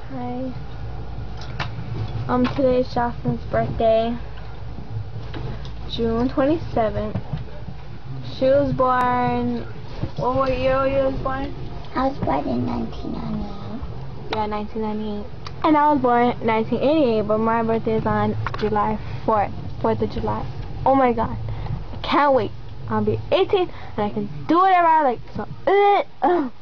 Hi. Today is Joslyn's birthday, June 27th. She was born, what year you was born? I was born in 1998. Yeah, 1998. And I was born 1988, but my birthday is on July 4th, 4th of July. Oh my god, I can't wait. I'll be 18 and I can do whatever I like. So,